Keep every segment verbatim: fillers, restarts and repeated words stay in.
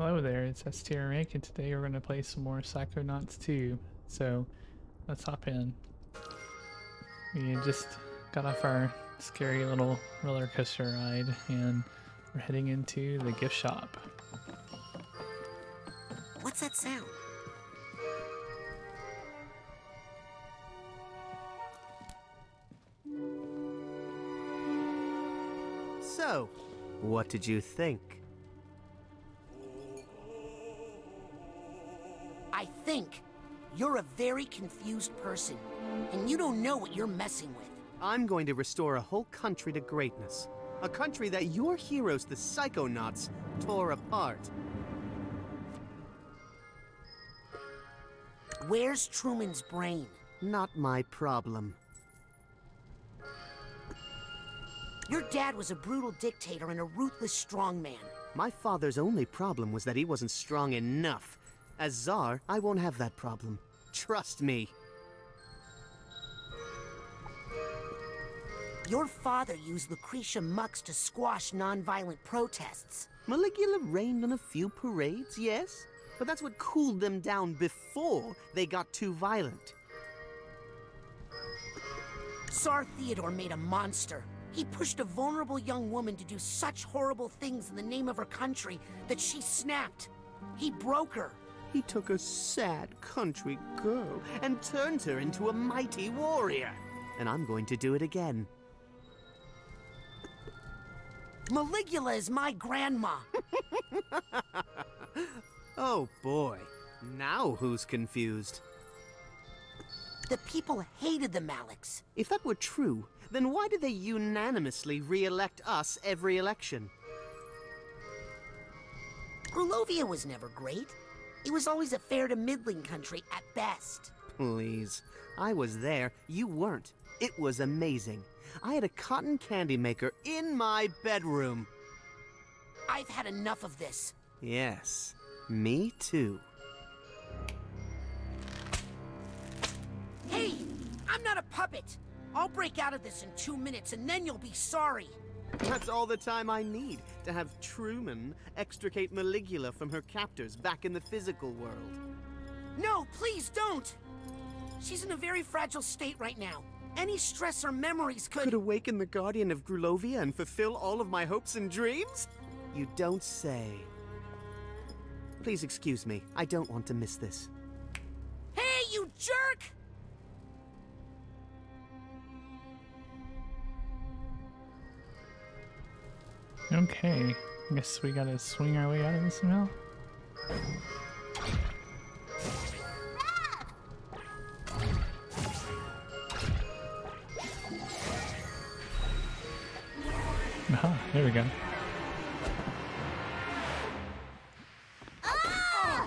Hello there, it's S T R Rank, and today we're going to play some more Psychonauts two. So, let's hop in. We just got off our scary little roller coaster ride, and we're heading into the gift shop. What's that sound? So, what did you think? I think you're a very confused person, and you don't know what you're messing with. I'm going to restore a whole country to greatness. A country that your heroes, the Psychonauts, tore apart. Where's Truman's brain? Not my problem. Your dad was a brutal dictator and a ruthless strongman. My father's only problem was that he wasn't strong enough. As Tsar, I won't have that problem. Trust me. Your father used Lucretia Mux to squash nonviolent protests. Maligula rained on a few parades, yes? But that's what cooled them down before they got too violent. Tsar Theodore made a monster. He pushed a vulnerable young woman to do such horrible things in the name of her country that she snapped. He broke her. He took a sad country girl and turned her into a mighty warrior. And I'm going to do it again. Maligula is my grandma. Oh boy, now who's confused? The people hated the Maliks. If that were true, then why did they unanimously re-elect us every election? Grulovia was never great. It was always a fair to middling country at best. Please, I was there, you weren't. It was amazing. I had a cotton candy maker in my bedroom. I've had enough of this. Yes, me too. Hey, I'm not a puppet. I'll break out of this in two minutes and then you'll be sorry. That's all the time I need to have Truman extricate Maligula from her captors back in the physical world. No, please don't! She's in a very fragile state right now. Any stress or memories could... Could awaken the Guardian of Grulovia and fulfill all of my hopes and dreams? You don't say. Please excuse me. I don't want to miss this. Hey, you jerk! Okay, I guess we gotta swing our way out of this now. Aha, there we go. Ah!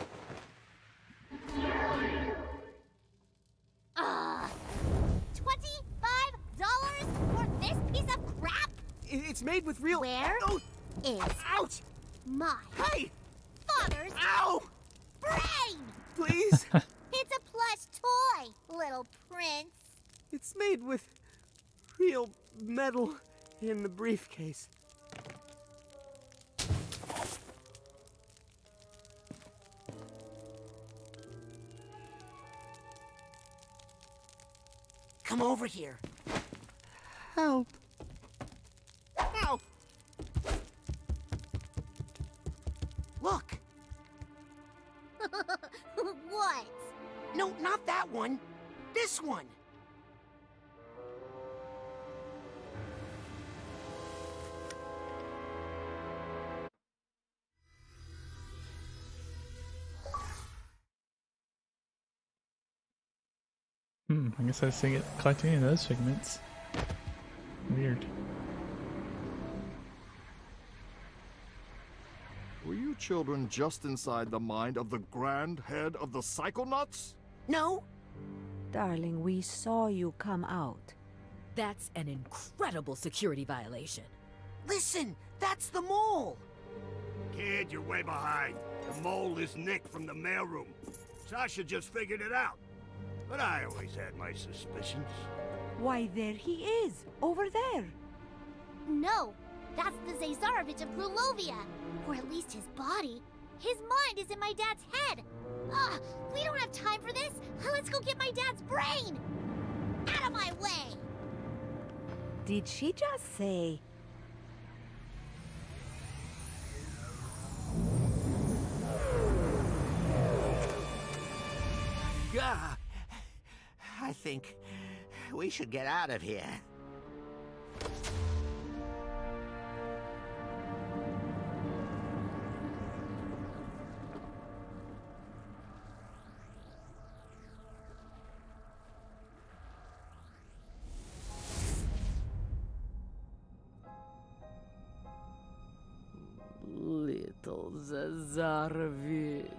Uh, twenty-five dollars for this piece of crap? It's made with real... Where Oh! is Ouch! my Hey! father's Ow! brain? Please? It's a plush toy, little prince. It's made with real metal in the briefcase. Come over here. Help. Ow! Look. What? No, not that one. This one. Hmm, I guess I was get collecting any of those figments. Weird. Were you children just inside the mind of the Grand Head of the Psychonauts? No? Darling, we saw you come out. That's an incredible security violation. Listen, that's the mole. Kid, you're way behind. The mole is Nick from the mailroom. Sasha just figured it out. But I always had my suspicions. Why, there he is, over there. No, that's the Zazarovich of Grulovia. Or at least his body. His mind is in my dad's head. Ugh, we don't have time for this. Let's go get my dad's brain. Out of my way. Did she just say... Gah! I think we should get out of here. Little Zazarovich,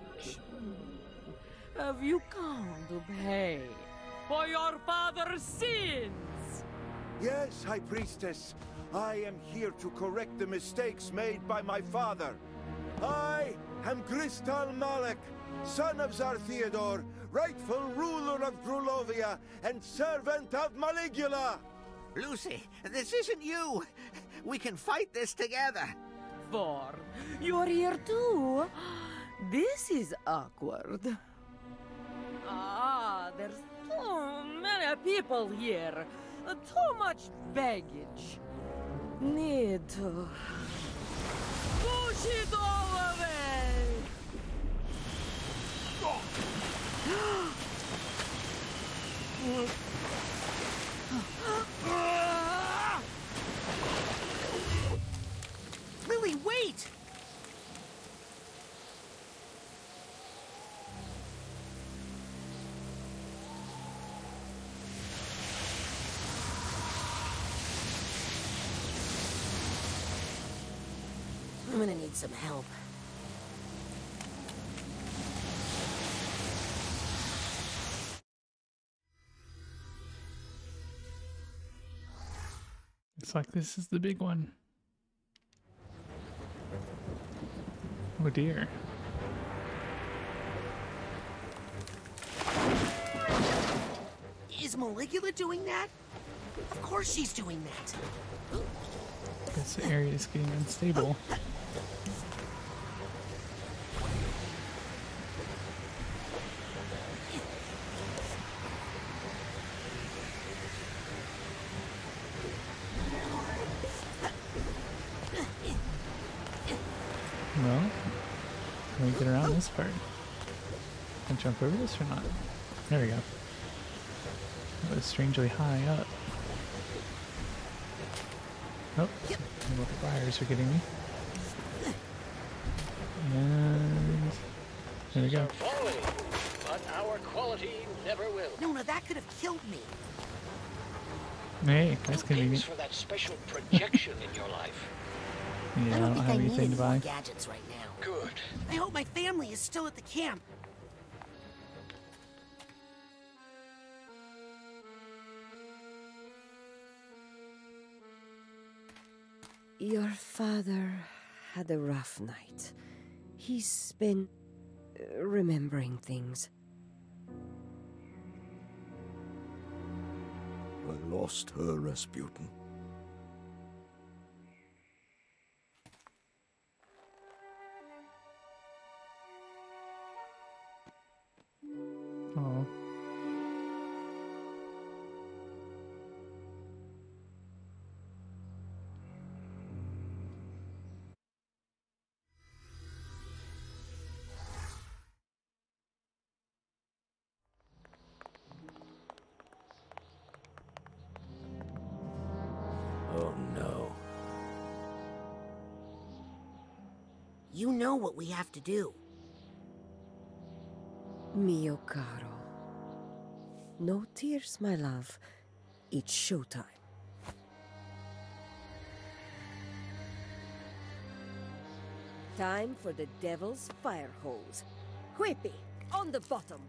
have you come to pay for your father's sins? Yes, High Priestess. I am here to correct the mistakes made by my father. I am Gristal Malek, son of Tsar Theodore, rightful ruler of Grulovia and servant of Maligula. Lucy, this isn't you. We can fight this together. For you're here too? This is awkward. Ah, there's too many people here. Too much baggage. Need to push it all away. Lily, wait! I'm gonna need some help. Looks like this is the big one. Oh dear. Is Maligula doing that? Of course she's doing that. Guess the area is getting unstable. Well, can we get around this part? Can I jump over this or not? There we go. That was strangely high up. Oh, the fires are getting me. And there we go. But our quality never will. No, no, that could have killed me. Hey, that's Thanks convenient. for that special projection in your life. Yeah, I don't think I have need anything any to more buy. gadgets right now. Good. I hope my family is still at the camp. Your father had a rough night. He's been uh, remembering things. I lost her, Rasputin. Oh. Oh no. You know what we have to do. Mio caro. No tears, my love. It's showtime. Time for the devil's fire hose. Quippy, on the bottom.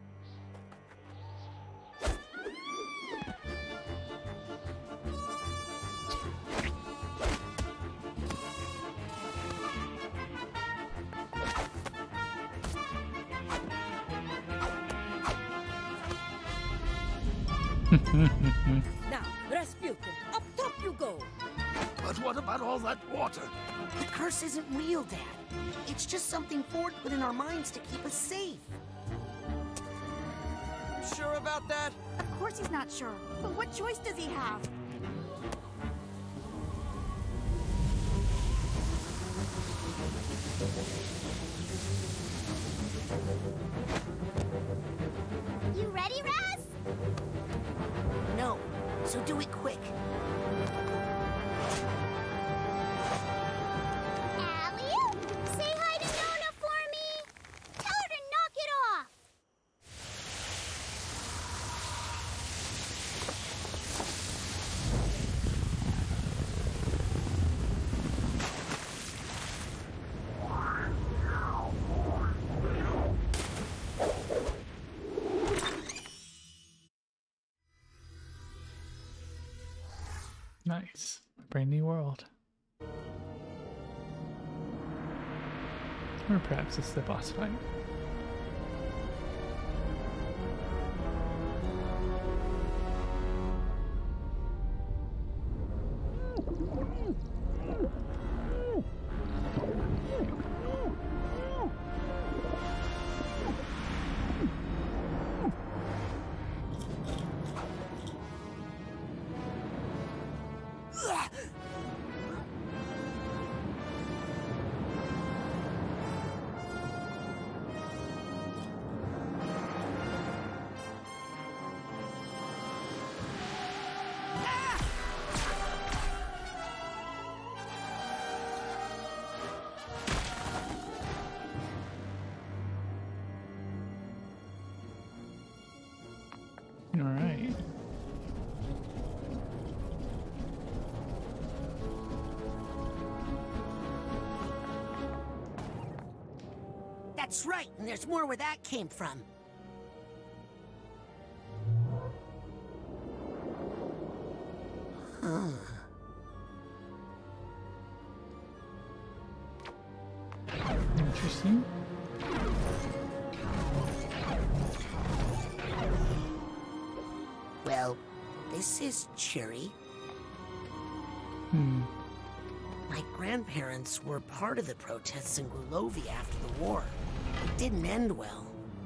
Now, Rasputin, up top you go. But what about all that water? The curse isn't real, Dad. It's just something Ford put in our minds to keep us safe. Sure about that? Of course he's not sure. But what choice does he have? You ready, Raz? No, so do it quick. Alley-oop! Say hi to Nona for me! Tell her to knock it off! Nice. A brand new world. Or perhaps it's the boss fight. All right. That's right, and there's more where that came from. Huh. Interesting. Well, this is cheery. Hmm. My grandparents were part of the protests in Grulovia after the war. It didn't end well.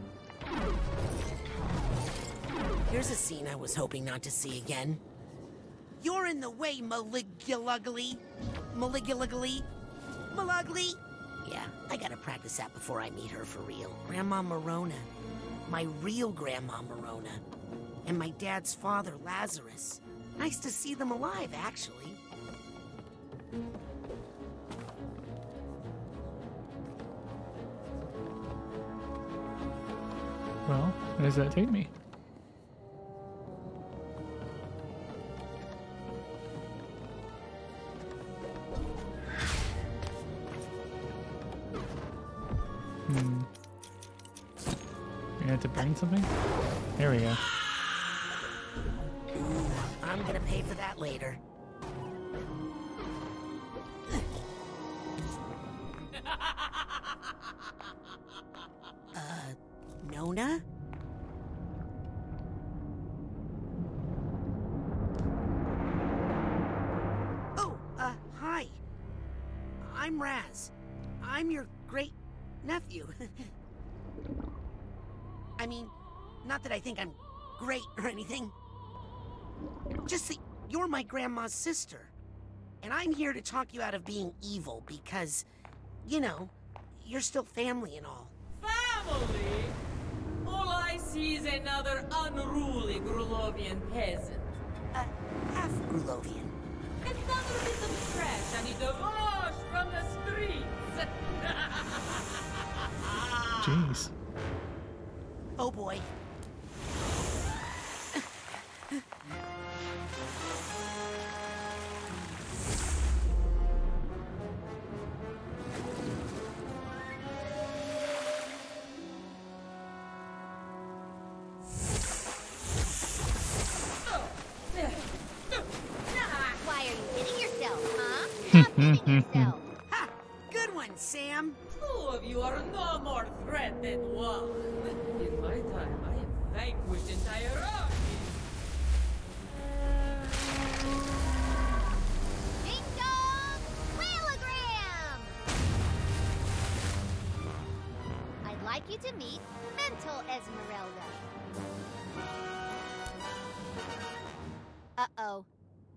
Here's a scene I was hoping not to see again. You're in the way, Maligulugly. Maligulugly. Malugly. Yeah, I gotta practice that before I meet her for real. Grandma Marona. My real Grandma Marona. And my dad's father, Lazarus. Nice to see them alive, actually. Well, where does that take me? Hmm. We have to burn something? There we go. Ooh, I'm gonna pay for that later. uh, Nona? Oh, uh, hi. I'm Raz. I'm your great nephew. I mean, not that I think I'm great or anything. Just that you're my grandma's sister. And I'm here to talk you out of being evil because, you know, you're still family and all. Family? All I see is another unruly Grulovian peasant. Uh, half Grulovian. Another bit of trash I need to wash from the streets. Jeez. Oh boy. Why are you hitting yourself, huh? Stop hitting yourself. Ha! Good one, Sam. Two of you are no more threat than one. In my time, I have vanquished entire armies. Bingo! like you to meet Mental Esmeralda. Uh-oh.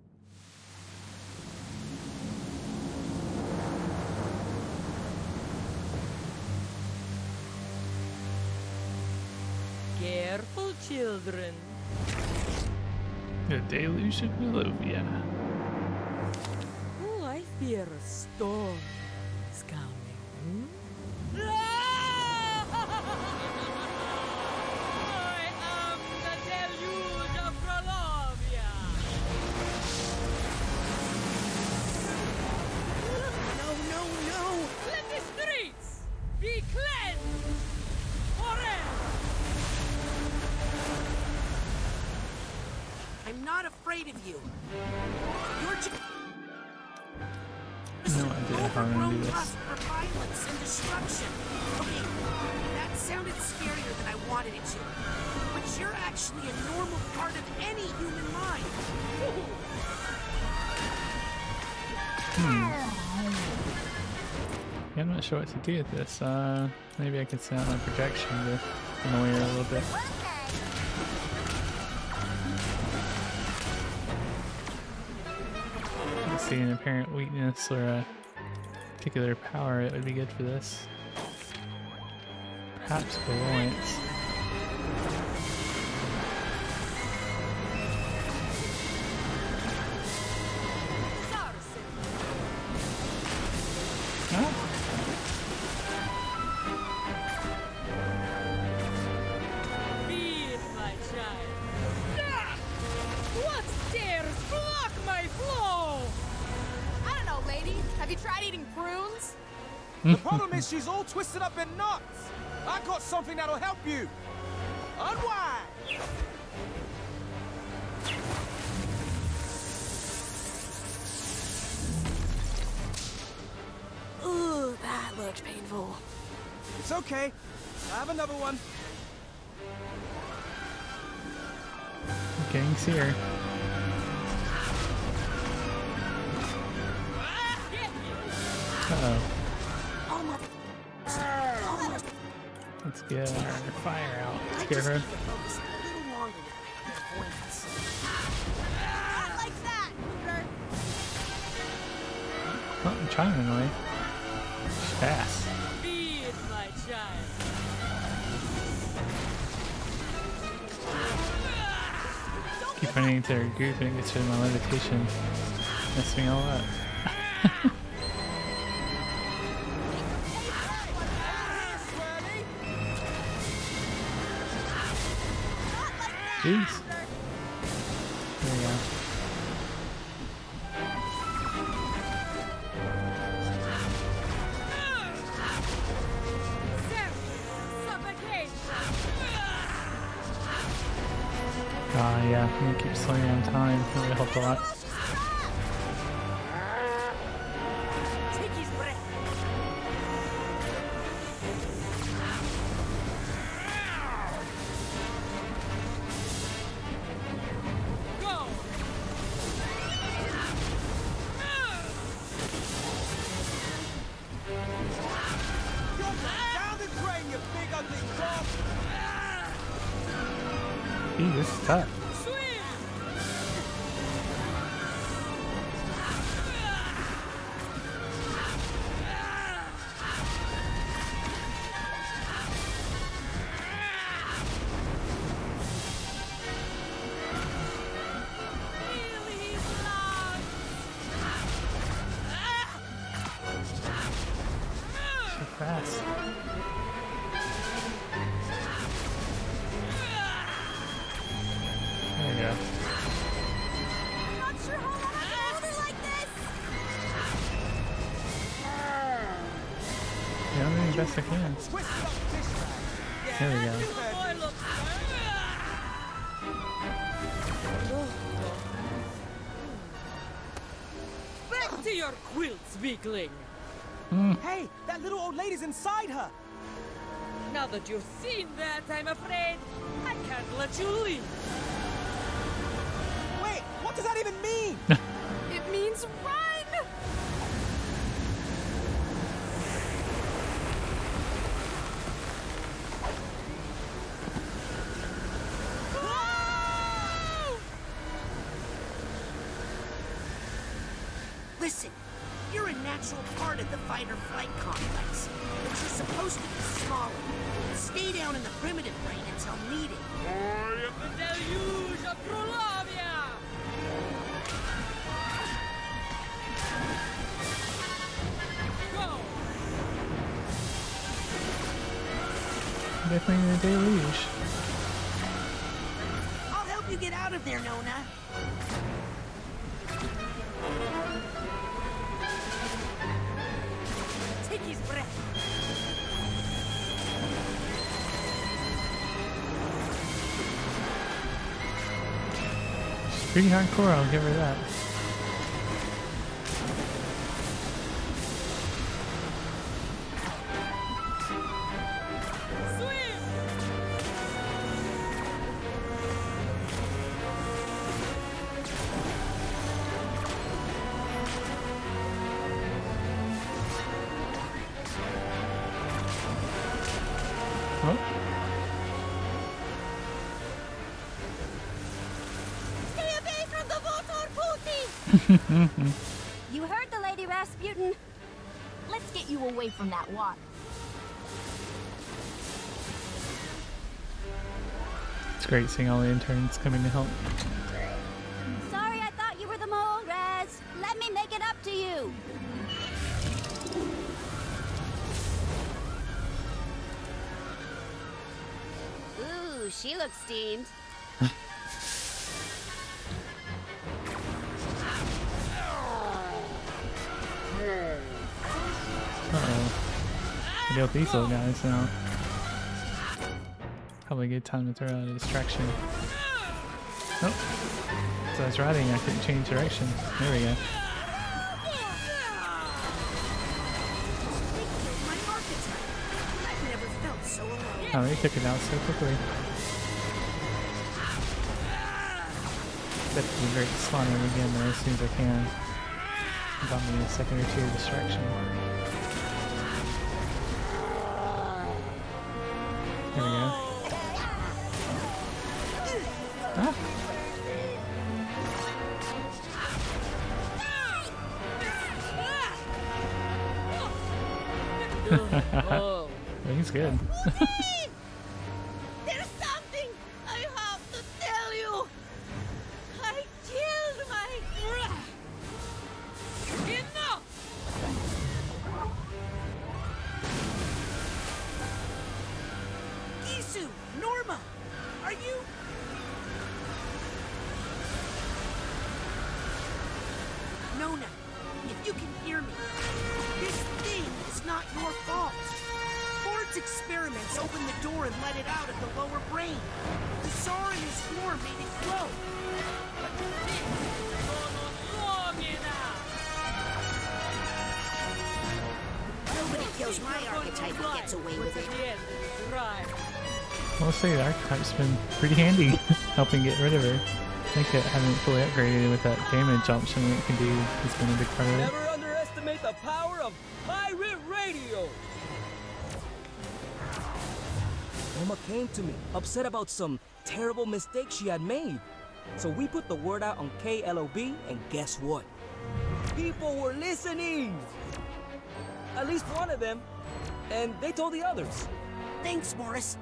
Careful, children. The deluge of Melovia. Oh, I fear a storm is coming. Hmm? I am the deluge of Grulovia. No, no, no! Let the streets be cleansed forever. I'm not afraid of you. You're just No idea how I'm gonna do this. lust for violence and destruction. Okay, that sounded scarier than I wanted it to. But you're actually a normal part of any human mind. Hmm. Yeah, I'm not sure what to do with this. Uh, maybe I can set out my projection to annoy her a little bit. See an apparent weakness or a particular power, it would be good for this. Perhaps Alliance. Huh? Feed my child. Ah! What dares block my flow? I don't know, lady. Have you tried eating prunes? The problem is she's all twisted up in knots. I got something that'll help you. Unwind. Ooh, that looked painful. It's okay. I have another one. Gang's here. Uh-oh. Let's get our fire out. Scare her. Like that. Oh, I'm trying to annoy. She's fast. Feed my child. Keep running into her group and it gets rid of my levitation. Mess me all up. Jeez. There we go. Ah, uh, yeah, I'm gonna keep slowing down time. That would help a lot. Take his breath. Go. Down the drain, you big ugly crop. Gee, this is tough. So fast. There we go. Not sure how long I can hold it like this. Yeah, I'm doing the best I can. There we go. Back to your quilts, weakling. Mm. Hey, that little old lady's inside her. Now that you've seen that, I'm afraid I can't let you leave. Wait, what does that even mean? It means run! Listen, you're a natural part of the fight-or-flight complex, but you're supposed to be smaller. Stay down in the primitive brain until needed. The deluge of Grulovia! Go! Definitely a deluge. I'll help you get out of there, Nona. Take his breath. She's pretty hardcore, I'll give her that. Stay away from the Votor Putin! You heard the Lady Rasputin. Let's get you away from that water. It's great seeing all the interns coming to help. Sorry, I thought you were the mole, Raz. Let me make it up to you. Ooh, she looks steamed. Uh-oh. Deal with these little guys now. Probably a good time to throw out a distraction. Oh. So I was riding, I couldn't change direction. There we go. I've never felt so alone. Oh, they took it out so quickly. Definitely great to spawn him again though, as soon as I can. Got me a second or two of distraction. There we go. Ah! Oh. He's good. There's something I have to tell you. I killed my... Enough! Isu, Norma, are you... Nona, if you can hear me, this thing is not your fault. Ford's experiments opened the door and let it out at the lower brain. The Tsar in his form made it grow. But this is long enough! Nobody kills my archetype who gets away with it. I'll say the archetype's been pretty handy, helping get rid of her. I think I haven't fully upgraded with that damage option that it can do. Has been a big part of it. Never underestimate the power of pirate radio! Norma came to me, upset about some terrible mistake she had made. So we put the word out on K L O B, and guess what? People were listening! At least one of them. And they told the others. Thanks, Morris.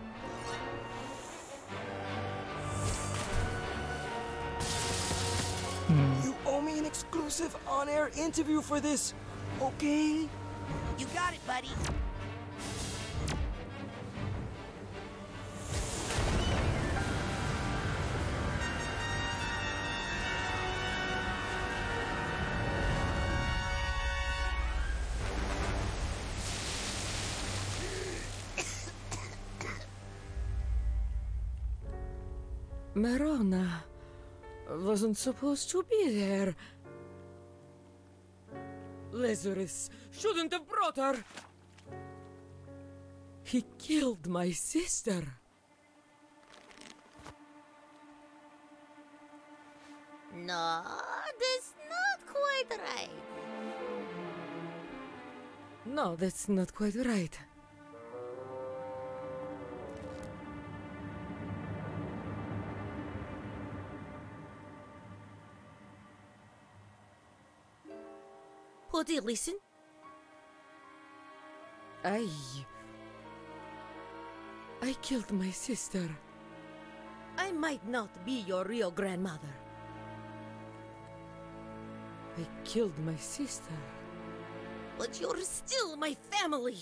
Hmm. You owe me an exclusive on-air interview for this, okay? You got it, buddy. Marona wasn't supposed to be there. Lazarus shouldn't have brought her. He killed my sister. No, that's not quite right. No, that's not quite right. Nobody listen? I... I killed my sister. I might not be your real grandmother. I killed my sister. But you're still my family.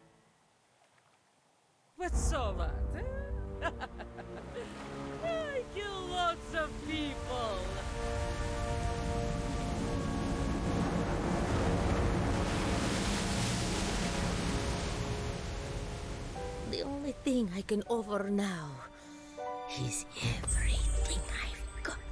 What's so bad? Eh? I kill lots of people. The only thing I can offer now is everything I've got.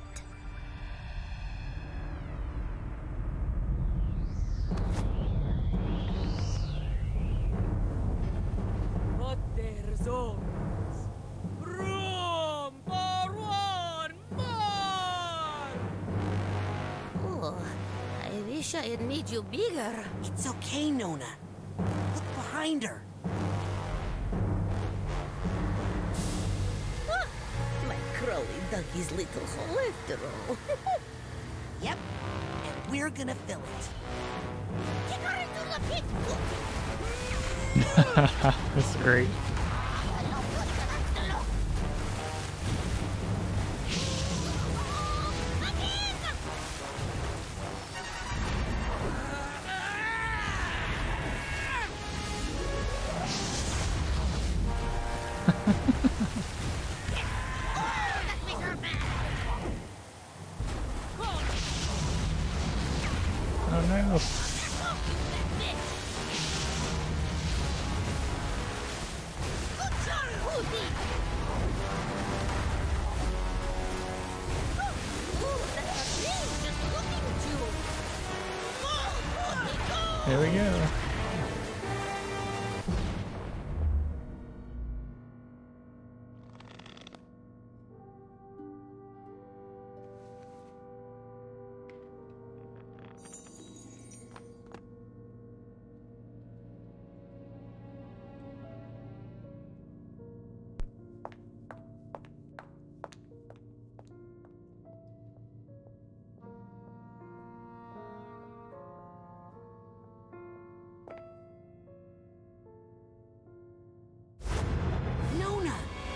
But there's always room for one more! Oh, I wish I had made you bigger. It's okay, Nona. Look behind her. Ah, my Crowley dug his little hole after all. Yep, and we're gonna fill it. Kick her into the pit! That's great. Oh no. There we go. Nona!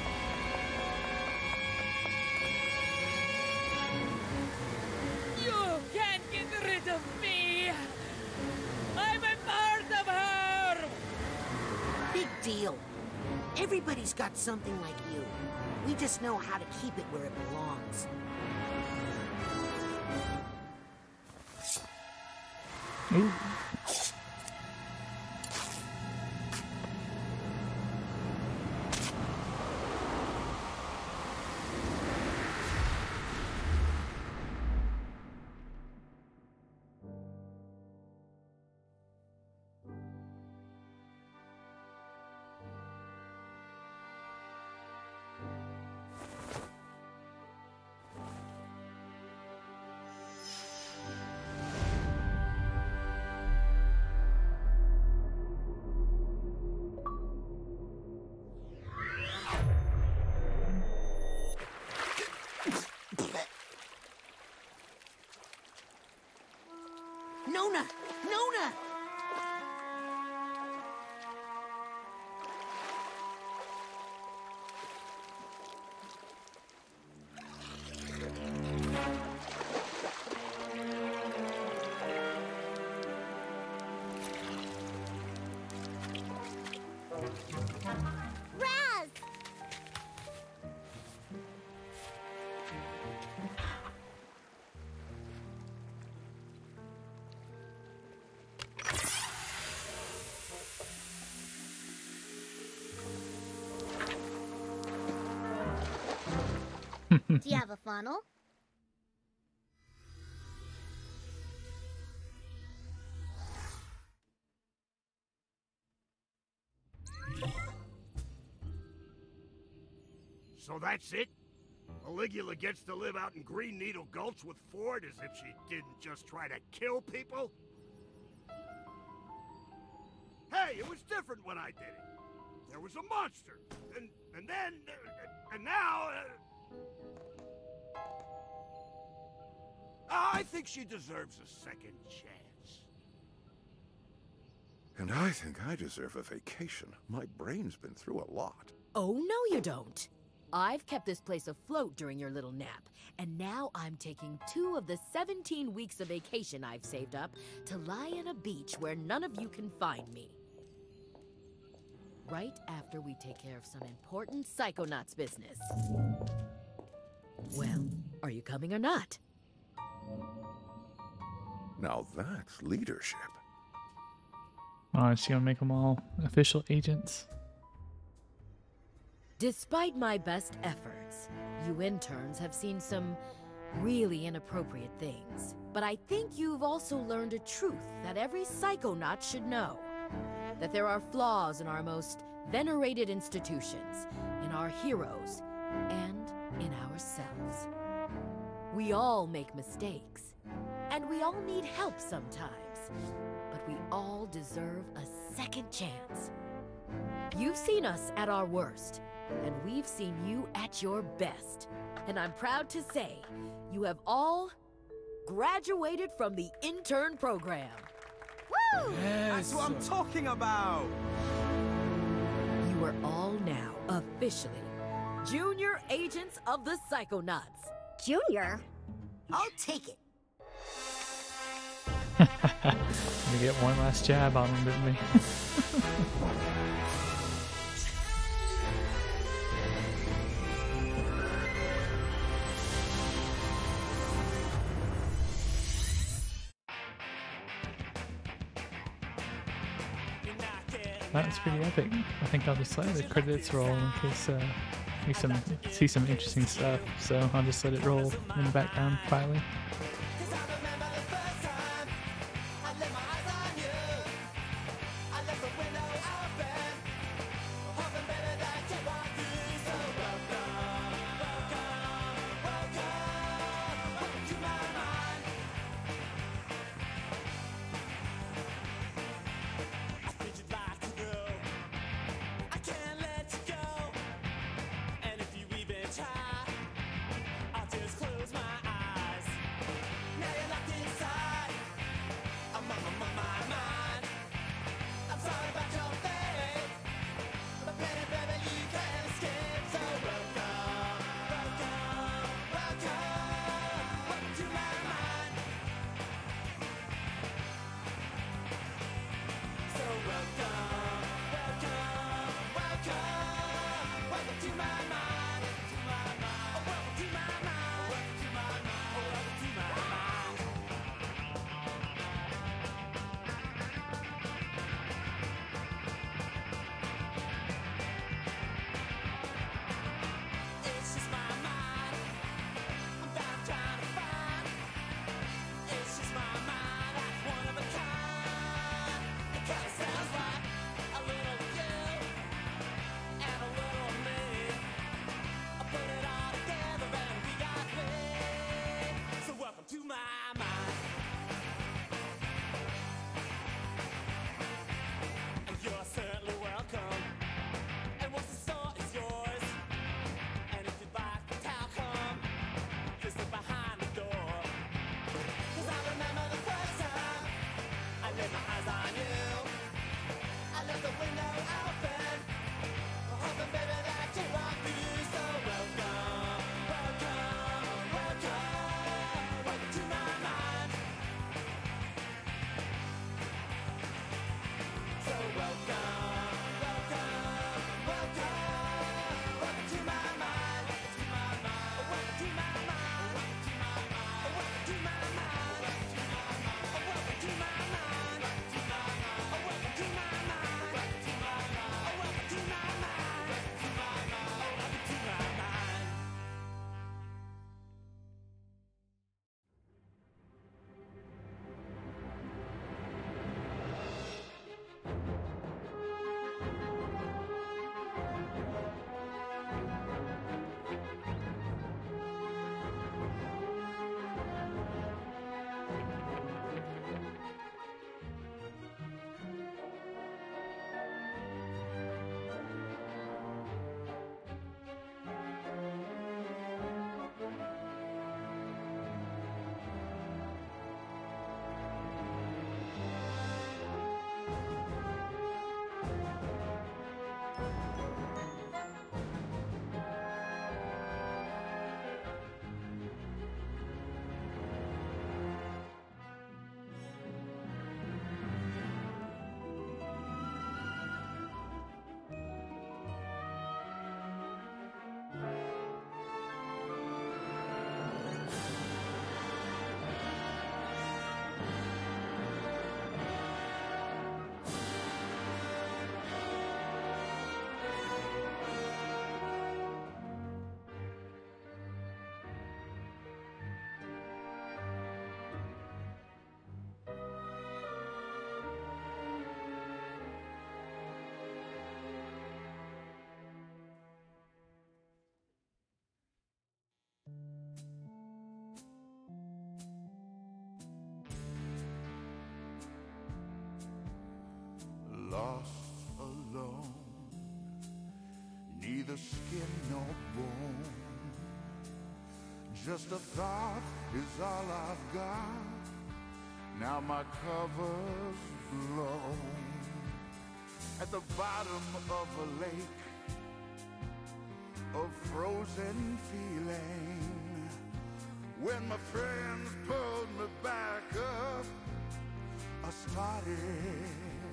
You can't get rid of me! I'm a part of her! Big deal. Everybody's got something like you. We just know how to keep it where it belongs. Ooh. Nona! Nona! Raz! Do you have a funnel? So that's it? Maligula gets to live out in Green Needle Gulch with Ford as if she didn't just try to kill people? Hey, it was different when I did it. There was a monster, and and then, uh, and now... Uh, I think she deserves a second chance. And I think I deserve a vacation. My brain's been through a lot. Oh, no you don't. I've kept this place afloat during your little nap, and now I'm taking two of the seventeen weeks of vacation I've saved up to lie in a beach where none of you can find me. Right after we take care of some important Psychonauts business. Well, are you coming or not? Now that's leadership. Oh, is she gonna make them all official agents? Despite my best efforts, you interns have seen some really inappropriate things. But I think you've also learned a truth that every Psychonaut should know. That there are flaws in our most venerated institutions, in our heroes, and in ourselves. We all make mistakes, and we all need help sometimes, but we all deserve a second chance. You've seen us at our worst, and we've seen you at your best. And I'm proud to say, you have all graduated from the intern program. Woo! Yes. That's what I'm talking about! You are all now officially Junior Agents of the Psychonauts. Junior? I'll take it. We get one last jab on him, didn't we? That's pretty epic. I think I'll just let the credits roll in case uh, we some see some interesting stuff. So I'll just let it roll in the background quietly. neither skin nor bone. Just a thought is all I've got. Now my cover's blown. At the bottom of a lake of frozen feeling, when my friends pulled me back up, I started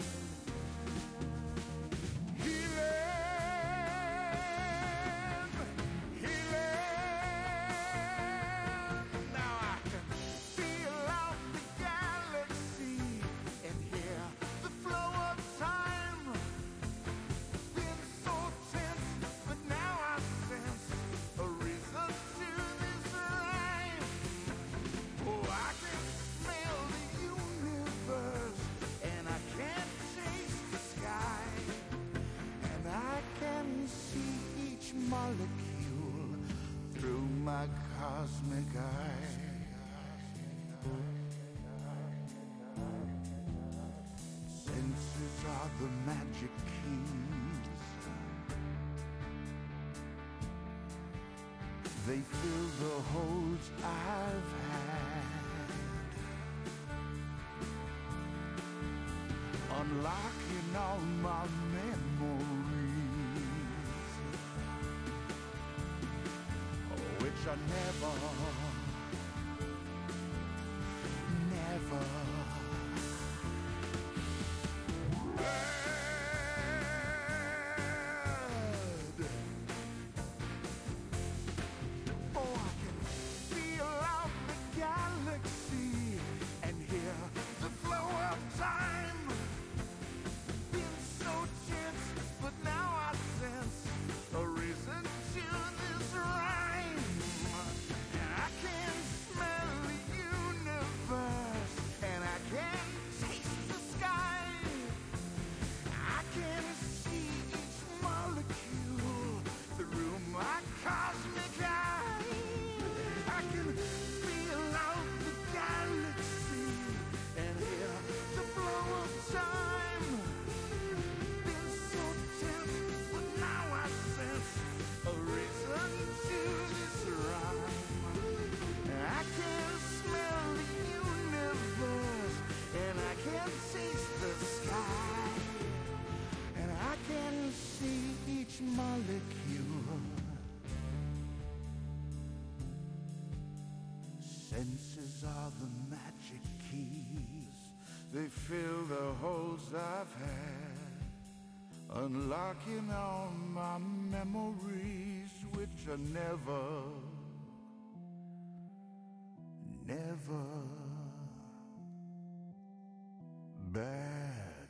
molecule through my cosmic eye. Senses are the magic keys. They fill the holes I've had, unlocking all my memories, which I never, never had. Oh, I can feel out the galaxy and hear the flow of time. Been so tense, but now I sense a reason to this rhyme. I can smell the universe, and I can taste the sky. I can see each molecule through my cosmic eye. I can feel out the galaxy and hear the flow of time. Been so tense, but now I sense a reason to this rhyme. I can smell the universe, and I can taste the sky, and I can see each molecule. Senses are the magic keys. They fill the holes I've had, unlocking all my memories, which are never, never bad.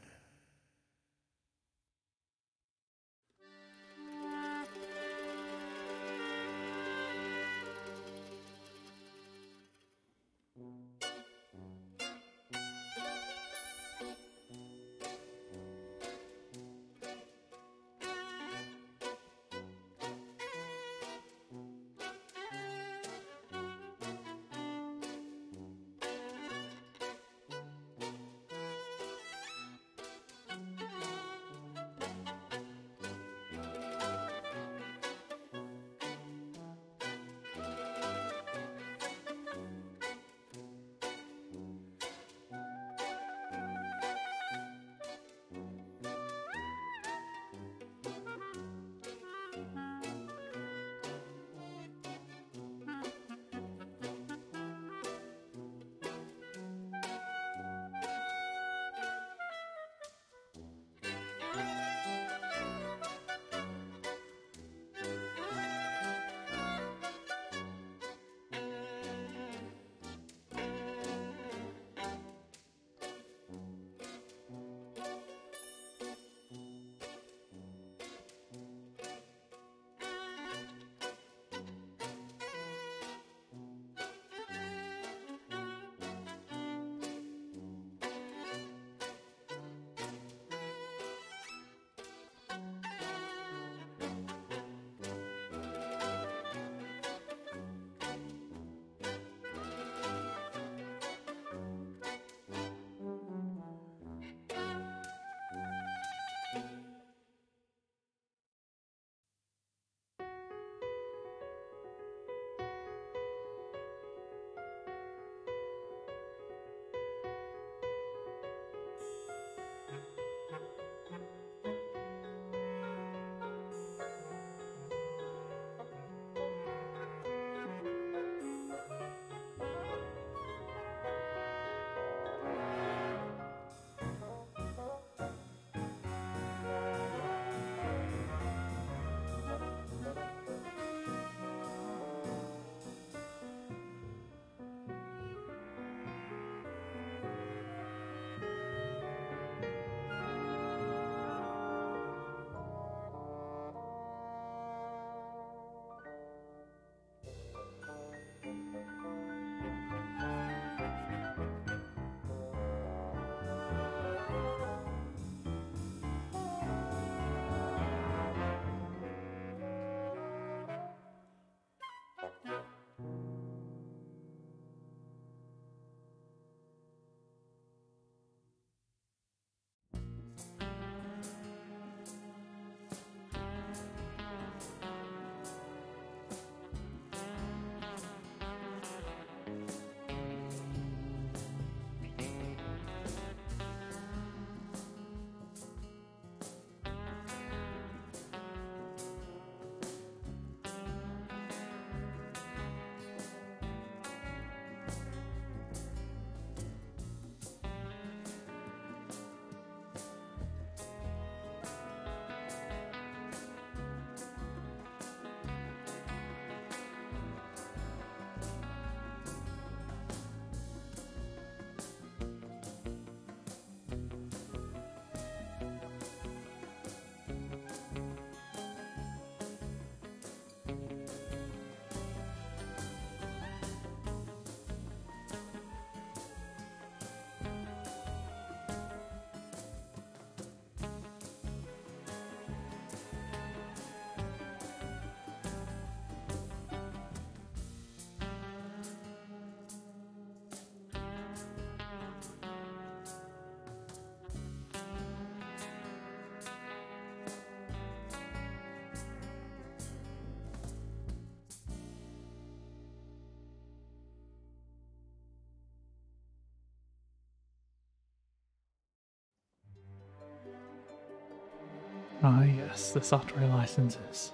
Ah yes, the software licenses.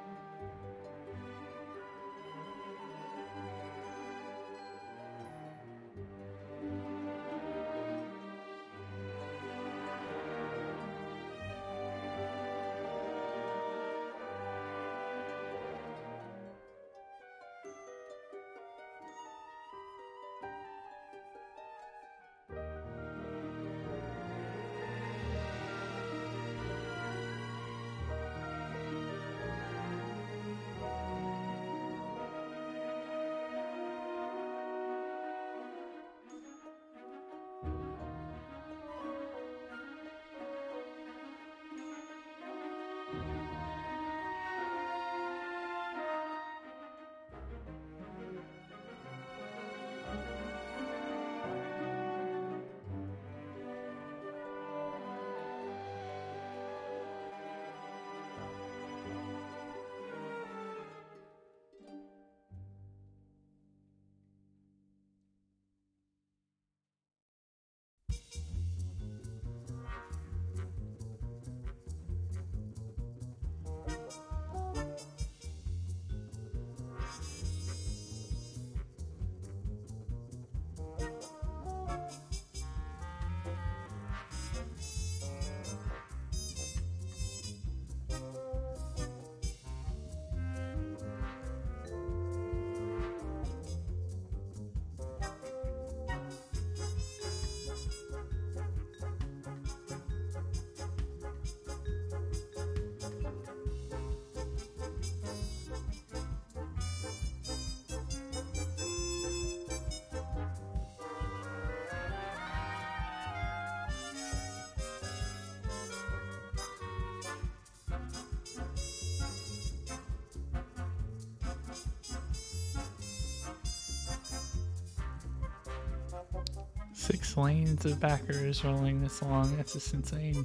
Six lanes of backers rolling this along. That's just insane.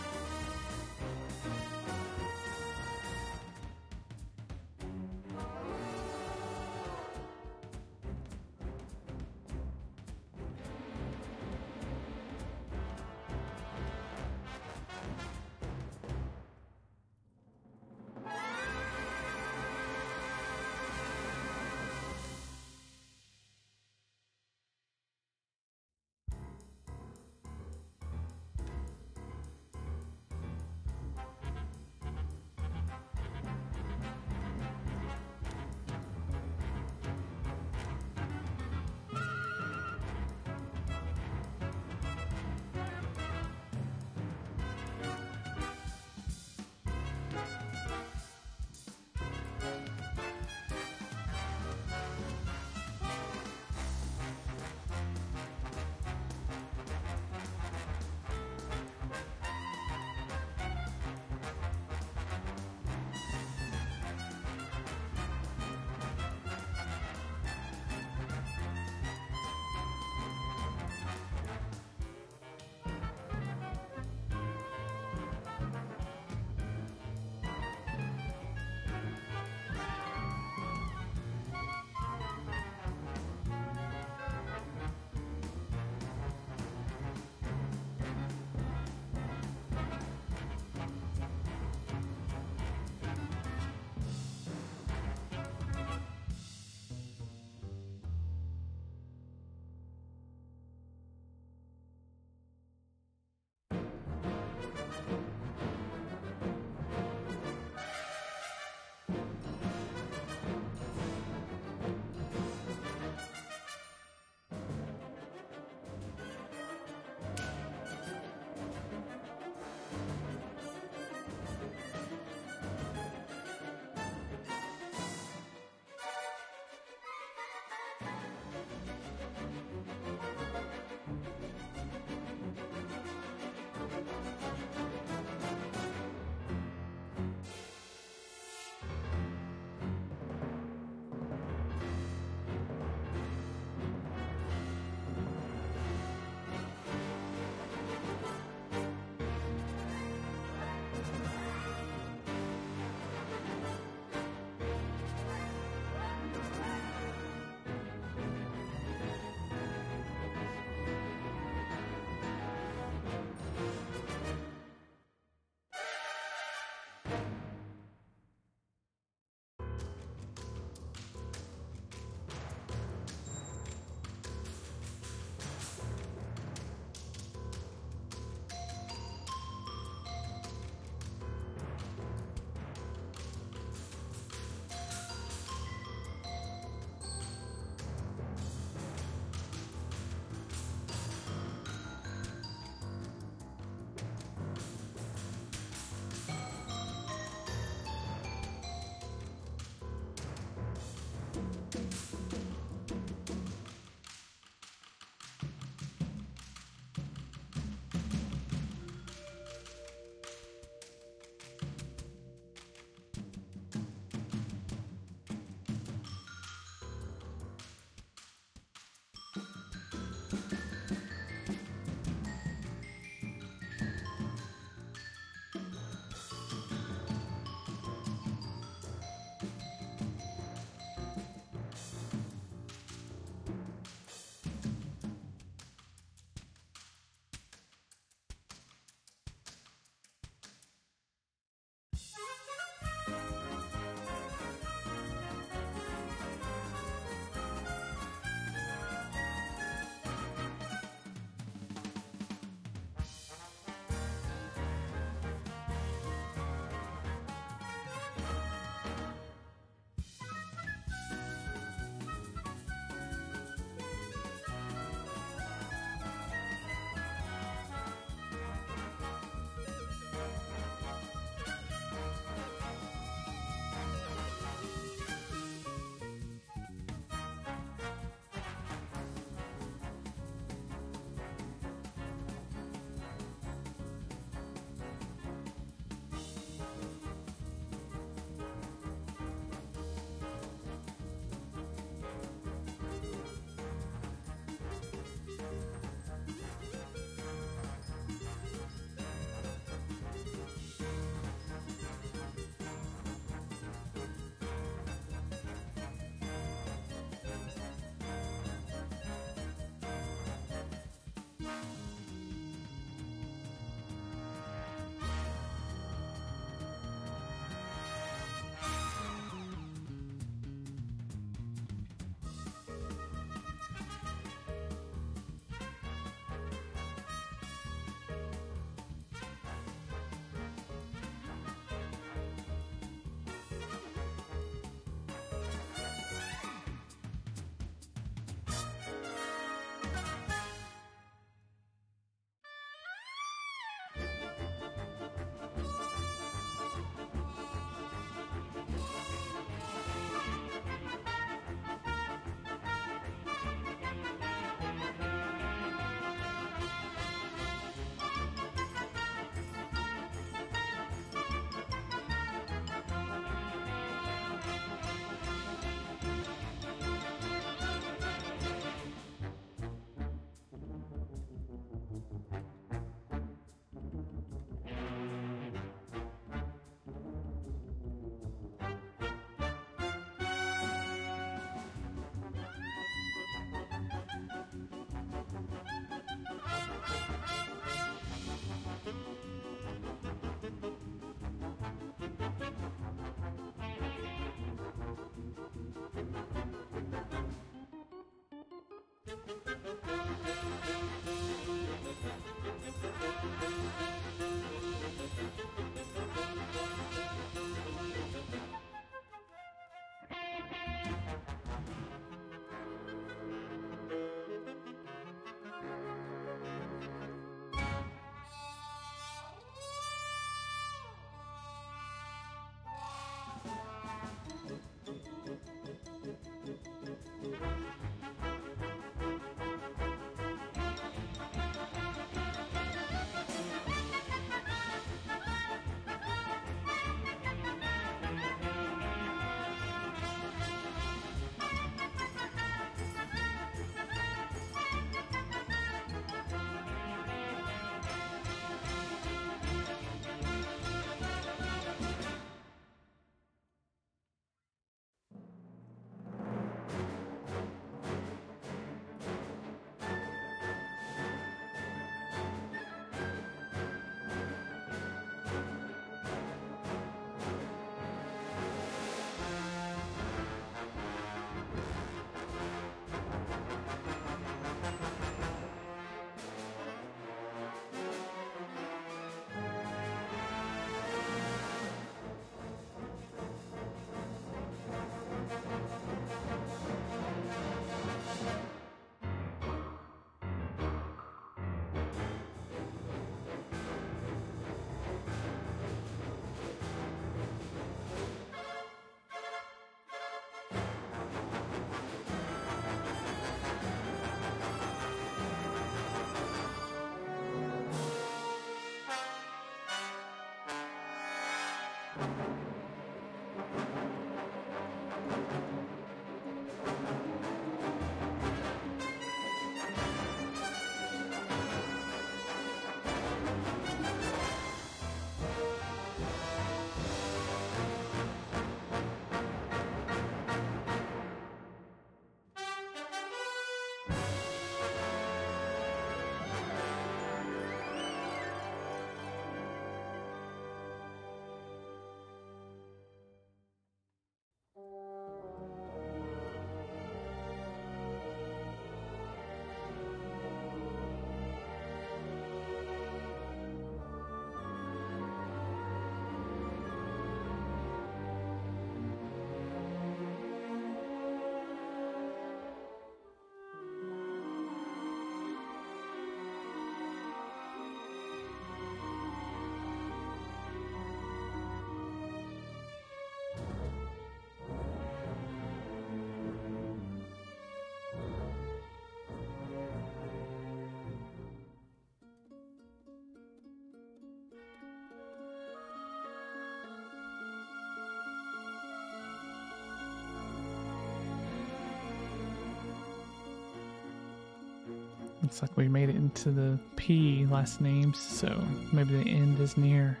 Looks like we made it into the P last names, so maybe the end is near.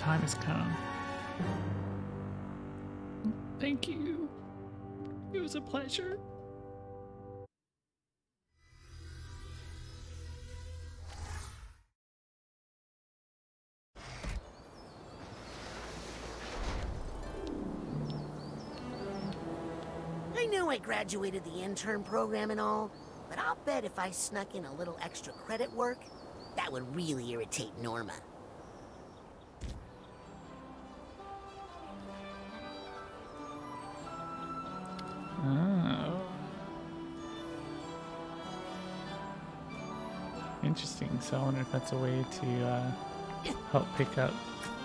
time has come. Thank you. It was a pleasure. I know I graduated the intern program and all, but I'll bet if I snuck in a little extra credit work, that would really irritate Norma. Oh. Interesting. So I wonder if that's a way to uh, help pick up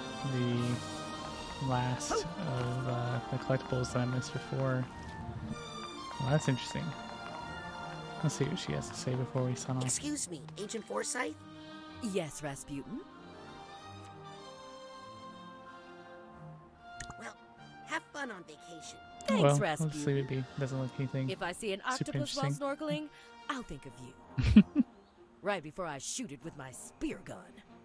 the last of uh, the collectibles that I missed before. Well, that's interesting. Let's see what she has to say before we sign off. Excuse me, Agent Forsyth? Yes, Rasputin? Well, have fun on vacation. Thanks, well, Rasputin. let's leave it be. Doesn't look anything. If I see an super octopus while interesting. snorkeling, I'll think of you. Right before I shoot it with my spear gun.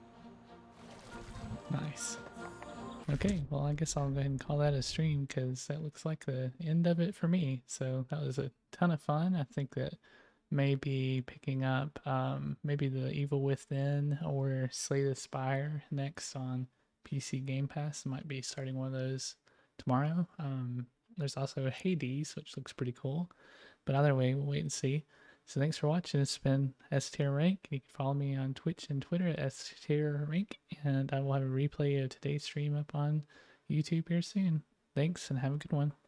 Nice. Okay, well, I guess I'll go ahead and call that a stream because that looks like the end of it for me. So that was a ton of fun. I think that maybe picking up um, maybe the Evil Within or Slay the Spire next on P C Game Pass. I might be starting one of those tomorrow. Um, there's also Hades, which looks pretty cool. But either way, we'll wait and see. So thanks for watching. It's been S Tier Rank. You can follow me on Twitch and Twitter at S Tier Rank, and I will have a replay of today's stream up on YouTube here soon. Thanks, and have a good one.